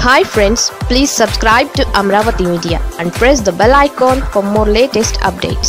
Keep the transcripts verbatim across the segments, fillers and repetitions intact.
Hi friends, please subscribe to Amaravathi Media and press the bell icon for more latest updates.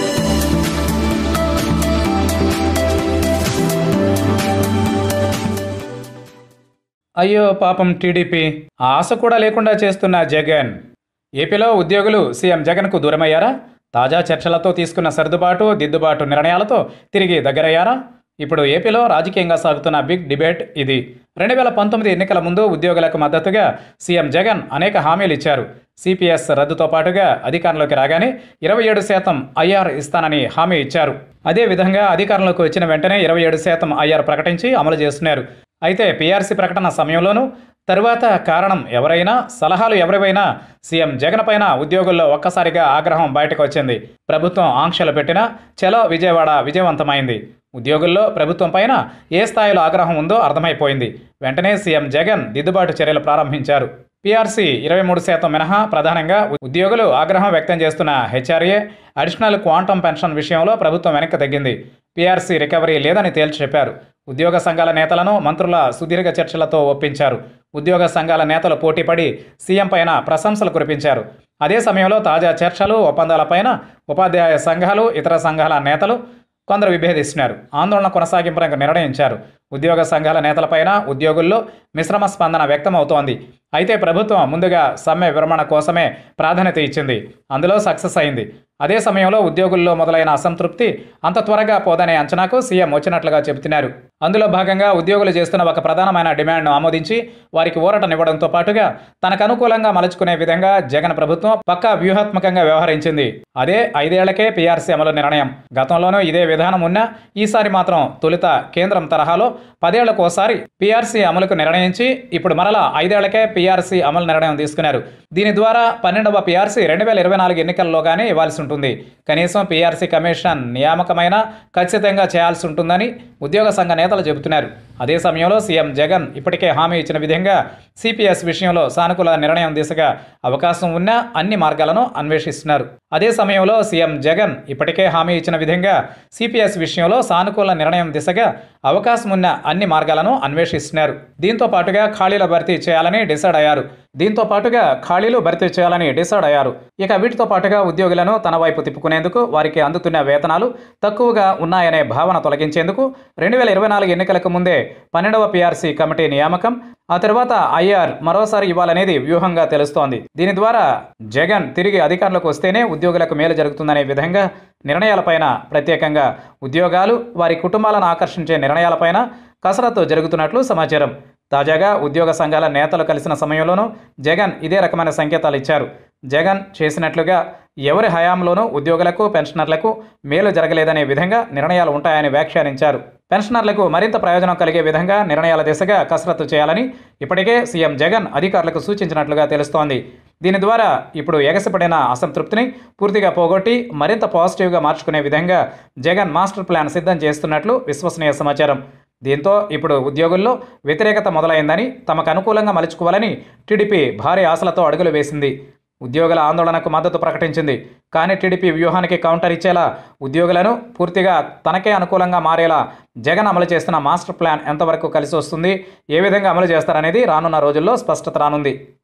అయ్యో పాపం TDP ఆశ కూడా లేకుండా చేస్తున్న జగన్. ఏపీలో ఉద్యోగులు సీఎం జగన్కు దూరమయ్యారా? తాజా చర్చలతో తీసుకున్న సర్దుబాటు దిద్దుబాటు నిర్ణయాలతో తిరిగి దగ్గరయ్యారా? ఇప్పుడు ఏపీలో రాజకీయంగా సాగుతున్న బిగ్ డిబేట్ ఇది. రెండు వేల పంతొమ్మిది ఎన్నికల ముందు ఉద్యోగులకు మద్దతుగా సీఎం జగన్ అనేక హామీలు ఇచ్చారు. సిపిఎస్ రద్దుతో పాటుగా అధికారంలోకి రాగానే ఇరవై ఏడు శాతం ఐఆర్ ఇస్తానని హామీ ఇచ్చారు. అదేవిధంగా అధికారంలోకి వచ్చిన వెంటనే ఇరవై ఏడు శాతం ఐఆర్ ప్రకటించి అమలు చేస్తున్నారు. అయితే పీఆర్సీ ప్రకటన సమయంలోనూ తరువాత కారణం ఎవరైనా సలహాలు ఎవరివైనా సీఎం జగన్ పైన ఉద్యోగుల్లో ఒక్కసారిగా ఆగ్రహం బయటకు వచ్చింది. ప్రభుత్వం ఆంక్షలు పెట్టినా చలో విజయవాడ విజయవంతమైంది. ఉద్యోగుల్లో ప్రభుత్వం పైన ఏ స్థాయిలో ఆగ్రహం ఉందో అర్థమైపోయింది. వెంటనే సీఎం జగన్ దిద్దుబాటు చర్యలు ప్రారంభించారు. పీఆర్సీ ఇరవై మూడు శాతం మినహా ప్రధానంగా ఉద్యోగులు ఆగ్రహం వ్యక్తం చేస్తున్న హెచ్ఆర్ఏ, అడిషనల్ క్వాంటమ్ పెన్షన్ విషయంలో ప్రభుత్వం వెనక్కి తగ్గింది. పీఆర్సీ రికవరీ లేదని తేల్చి చెప్పారు. ఉద్యోగ సంఘాల నేతలను మంత్రుల సుదీర్ఘ చర్చలతో ఒప్పించారు. ఉద్యోగ సంఘాల నేతలు పోటీపడి సీఎం పైన ప్రశంసలు కురిపించారు. అదే సమయంలో తాజా చర్చలు ఒప్పందాలపైన ఉపాధ్యాయ సంఘాలు, ఇతర సంఘాల నేతలు కొందరు విభేదిస్తున్నారు. ఆందోళన కొనసాగింపునకు నిర్ణయించారు. ఉద్యోగ సంఘాల నేతలపైన ఉద్యోగుల్లో మిశ్రమ స్పందన వ్యక్తమవుతోంది. అయితే ప్రభుత్వం ముందుగా సమ్మె విరమణ కోసమే ప్రాధాన్యత ఇచ్చింది. అందులో సక్సెస్ అయింది. అదే సమయంలో ఉద్యోగుల్లో మొదలైన అసంతృప్తి అంత త్వరగా పోదనే అంచనాకు సీఎం వచ్చినట్లుగా చెబుతున్నారు. అందులో భాగంగా ఉద్యోగులు చేస్తున్న ఒక ప్రధానమైన డిమాండ్ను ఆమోదించి వారికి ఊరటనివ్వడంతో పాటుగా తనకు అనుకూలంగా మలుచుకునే విధంగా జగన్ ప్రభుత్వం పక్కా వ్యూహాత్మకంగా వ్యవహరించింది. అదే ఐదేళ్లకే పీఆర్సీ అమలు నిర్ణయం. గతంలోనూ ఇదే విధానం ఉన్నా ఈసారి మాత్రం తొలుత కేంద్రం తరహాలో పదేళ్లకోసారి పీఆర్సీ అమలుకు నిర్ణయించి ఇప్పుడు మరలా ఐదేళ్లకే పీఆర్సీ అమలు నిర్ణయం తీసుకున్నారు. దీని ద్వారా పన్నెండవ పీఆర్సీ రెండు వేల ఇరవై నాలుగు ఎన్నికల్లోగానే ఇవ్వాల్సి ఉంటుంది. కనీసం పీఆర్సీ కమిషన్ నియామకమైన ఖచ్చితంగా చేయాల్సి ఉంటుందని ఉద్యోగ సంఘ నేతలు చెబుతున్నారు. అదే సమయంలో సీఎం జగన్ ఇప్పటికే హామీ ఇచ్చిన విధంగా సిపిఎస్ విషయంలో సానుకూల నిర్ణయం దిశగా అవకాశం ఉన్న అన్ని మార్గాలను అన్వేషిస్తున్నారు. అదే సమయంలో సీఎం జగన్ ఇప్పటికే హామీ ఇచ్చిన విధంగా సిపిఎస్ విషయంలో సానుకూల నిర్ణయం దిశగా అవకాశం ఉన్న అన్ని మార్గాలను అన్వేషిస్తున్నారు. దీంతో పాటుగా ఖాళీల భర్తీ చేయాలని డిసైడ్ అయ్యారు. దీంతో పాటుగా ఖాళీలు భర్తీ చేయాలని డిసైడ్ అయ్యారు. ఇక వీటితో పాటుగా ఉద్యోగులను తన వైపు తిప్పుకునేందుకు, వారికి అందుతున్న వేతనాలు తక్కువగా ఉన్నాయనే భావన తొలగించేందుకు రెండు వేల ఇరవై నాలుగు ఎన్నికలకు ముందే పన్నెండవ పీఆర్సీ కమిటీ నియామకం, ఆ తర్వాత ఐఆర్ మరోసారి ఇవ్వాలనేది వ్యూహంగా తెలుస్తోంది. దీని ద్వారా జగన్ తిరిగి అధికారంలోకి వస్తేనే ఉద్యోగులకు మేలు జరుగుతుందనే విధంగా నిర్ణయాలపైన, ప్రత్యేకంగా ఉద్యోగాలు, వారి కుటుంబాలను ఆకర్షించే నిర్ణయాలపైన కసరత్తు జరుగుతున్నట్లు సమాచారం. తాజాగా ఉద్యోగ సంఘాల నేతలు కలిసిన సమయంలోనూ జగన్ ఇదే రకమైన సంకేతాలు ఇచ్చారు. జగన్ చేసినట్లుగా ఎవరి హయాంలోనూ ఉద్యోగులకు, పెన్షనర్లకు మేలు జరగలేదనే విధంగా నిర్ణయాలు ఉంటాయని వ్యాఖ్యానించారు. పెన్షనర్లకు మరింత ప్రయోజనం కలిగే విధంగా నిర్ణయాల దిశగా కసరత్తు చేయాలని ఇప్పటికే సీఎం జగన్ అధికారులకు సూచించినట్లుగా తెలుస్తోంది. దీని ద్వారా ఇప్పుడు ఎగసిపడిన అసంతృప్తిని పూర్తిగా పోగొట్టి మరింత పాజిటివ్గా మార్చుకునే విధంగా జగన్ మాస్టర్ ప్లాన్ సిద్ధం చేస్తున్నట్లు విశ్వసనీయ సమాచారం. దీంతో ఇప్పుడు ఉద్యోగుల్లో వ్యతిరేకత మొదలైందని, తమకు అనుకూలంగా మలుచుకోవాలని టీడీపీ భారీ ఆశలతో అడుగులు వేసింది. ఉద్యోగుల ఆందోళనకు మద్దతు ప్రకటించింది. కానీ టీడీపీ వ్యూహానికి కౌంటర్ ఇచ్చేలా, ఉద్యోగులను పూర్తిగా తనకే అనుకూలంగా మారేలా జగన్ అమలు చేస్తున్న మాస్టర్ ప్లాన్ ఎంతవరకు కలిసి వస్తుంది, ఏ విధంగా అమలు చేస్తారనేది రానున్న రోజుల్లో స్పష్టత రానుంది.